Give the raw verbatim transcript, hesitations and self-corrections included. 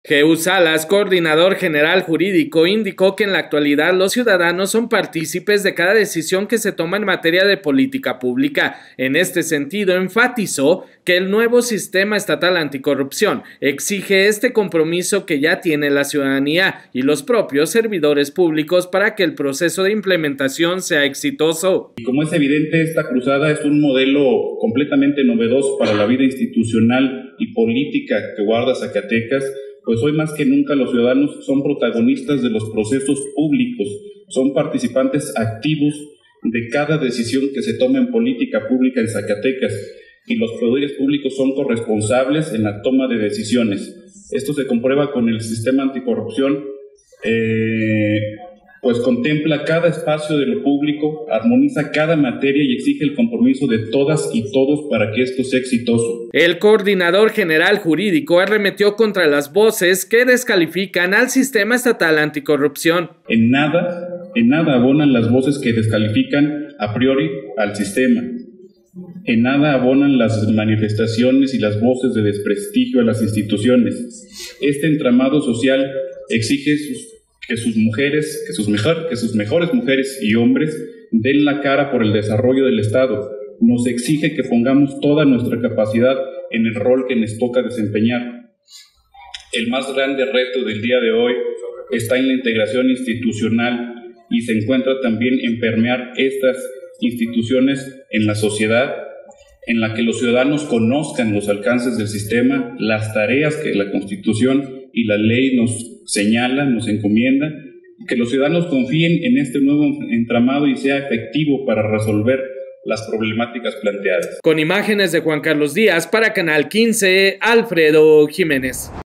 Jesús Salas, coordinador general jurídico, indicó que en la actualidad los ciudadanos son partícipes de cada decisión que se toma en materia de política pública. En este sentido, enfatizó que el nuevo sistema estatal anticorrupción exige este compromiso que ya tiene la ciudadanía y los propios servidores públicos para que el proceso de implementación sea exitoso. Y como es evidente, esta cruzada es un modelo completamente novedoso para la vida institucional y política que guarda Zacatecas, pues hoy más que nunca los ciudadanos son protagonistas de los procesos públicos, son participantes activos de cada decisión que se toma en política pública en Zacatecas y los poderes públicos son corresponsables en la toma de decisiones. Esto se comprueba con el sistema anticorrupción, eh, pues contempla cada espacio de lo público, armoniza cada materia y exige el compromiso de todas y todos para que esto sea exitoso. El coordinador general jurídico arremetió contra las voces que descalifican al sistema estatal anticorrupción. En nada, en nada abonan las voces que descalifican a priori al sistema. En nada abonan las manifestaciones y las voces de desprestigio a las instituciones. Este entramado social exige sus que sus mujeres, que sus, mejor, que sus mejores mujeres y hombres den la cara por el desarrollo del Estado. Nos exige que pongamos toda nuestra capacidad en el rol que nos toca desempeñar. El más grande reto del día de hoy está en la integración institucional y se encuentra también en permear estas instituciones en la sociedad, en la que los ciudadanos conozcan los alcances del sistema, las tareas que la Constitución y la ley nos señalan, nos encomienda, que los ciudadanos confíen en este nuevo entramado y sea efectivo para resolver las problemáticas planteadas. Con imágenes de Juan Carlos Díaz para Canal quince, Alfredo Jiménez.